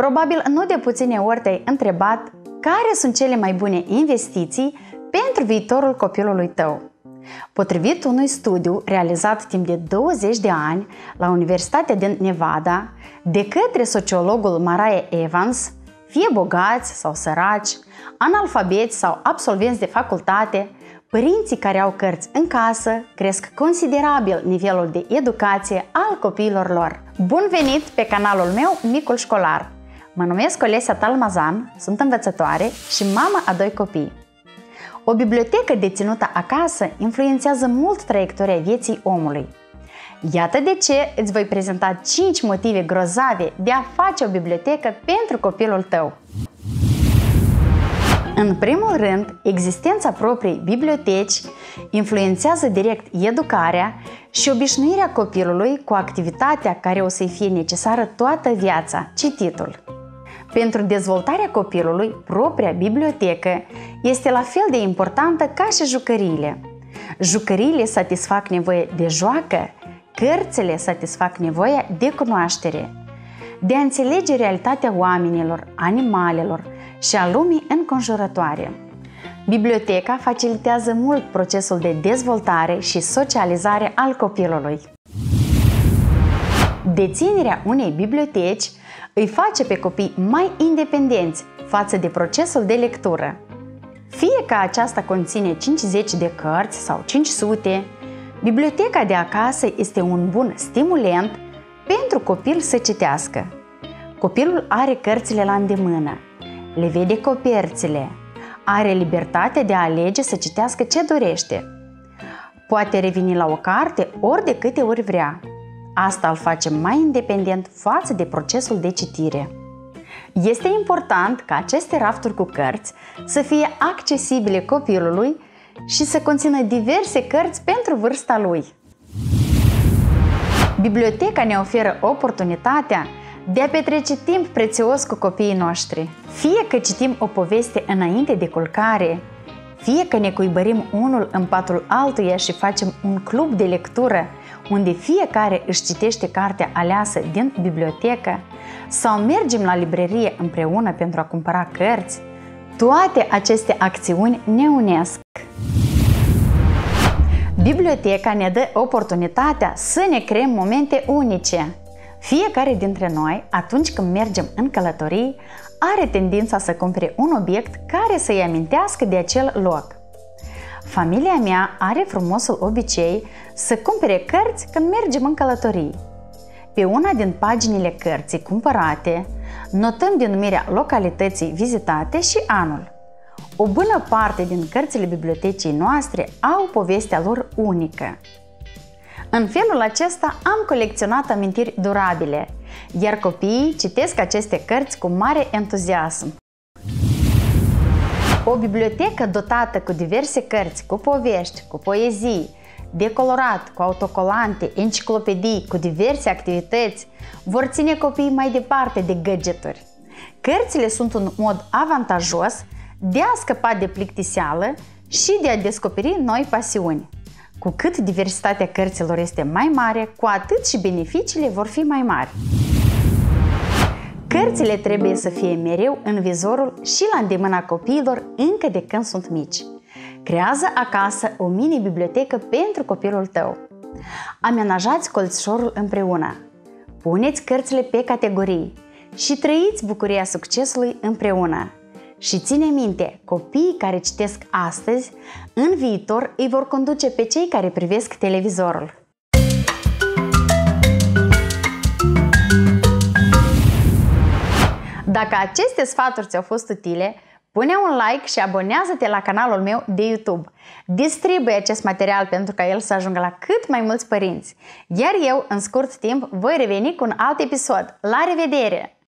Probabil nu de puține ori te-ai întrebat care sunt cele mai bune investiții pentru viitorul copilului tău. Potrivit unui studiu realizat timp de 20 de ani la Universitatea din Nevada de către sociologul Mariah Evans, fie bogați sau săraci, analfabeți sau absolvenți de facultate, părinții care au cărți în casă cresc considerabil nivelul de educație al copiilor lor. Bun venit pe canalul meu Micul Școlar! Mă numesc Olesia Talmazan, sunt învățătoare și mama a 2 copii. O bibliotecă deținută acasă influențează mult traiectoria vieții omului. Iată de ce îți voi prezenta 5 motive grozave de a face o bibliotecă pentru copilul tău. În primul rând, existența propriei biblioteci influențează direct educarea și obișnuirea copilului cu activitatea care o să-i fie necesară toată viața, cititul. Pentru dezvoltarea copilului, propria bibliotecă este la fel de importantă ca și jucăriile. Jucăriile satisfac nevoia de joacă, cărțile satisfac nevoia de cunoaștere, de a înțelege realitatea oamenilor, animalelor și a lumii înconjurătoare. Biblioteca facilitează mult procesul de dezvoltare și socializare al copilului. Deținerea unei biblioteci îi face pe copii mai independenți față de procesul de lectură. Fie că aceasta conține 50 de cărți sau 500, biblioteca de acasă este un bun stimulent pentru copil să citească. Copilul are cărțile la îndemână, le vede coperțile, are libertatea de a alege să citească ce dorește. Poate reveni la o carte ori de câte ori vrea. Asta îl face mai independent față de procesul de citire. Este important ca aceste rafturi cu cărți să fie accesibile copilului și să conțină diverse cărți pentru vârsta lui. Biblioteca ne oferă oportunitatea de a petrece timp prețios cu copiii noștri. Fie că citim o poveste înainte de culcare, fie că ne cuibărim unul în patul altuia și facem un club de lectură unde fiecare își citește cartea aleasă din bibliotecă, sau mergem la librărie împreună pentru a cumpăra cărți, toate aceste acțiuni ne unesc. Biblioteca ne dă oportunitatea să ne creăm momente unice. Fiecare dintre noi, atunci când mergem în călătorii, are tendința să cumpere un obiect care să-i amintească de acel loc. Familia mea are frumosul obicei să cumpere cărți când mergem în călătorii. Pe una din paginile cărții cumpărate, notăm denumirea localității vizitate și anul. O bună parte din cărțile bibliotecii noastre au povestea lor unică. În felul acesta am colecționat amintiri durabile, iar copiii citesc aceste cărți cu mare entuziasm. O bibliotecă dotată cu diverse cărți, cu povești, cu poezii, de colorat, cu autocolante, enciclopedii, cu diverse activități, vor ține copiii mai departe de gadgeturi. Cărțile sunt un mod avantajos de a scăpa de plictiseală și de a descoperi noi pasiuni. Cu cât diversitatea cărților este mai mare, cu atât și beneficiile vor fi mai mari. Cărțile trebuie să fie mereu în vizorul și la îndemâna copiilor încă de când sunt mici. Creează acasă o mini-bibliotecă pentru copilul tău. Amenajați colțișorul împreună. Puneți cărțile pe categorii și trăiți bucuria succesului împreună. Și ține minte, copiii care citesc astăzi, în viitor îi vor conduce pe cei care privesc televizorul. Dacă aceste sfaturi ți-au fost utile, pune un like și abonează-te la canalul meu de YouTube. Distribuie acest material pentru ca el să ajungă la cât mai mulți părinți. Iar eu, în scurt timp, voi reveni cu un alt episod. La revedere!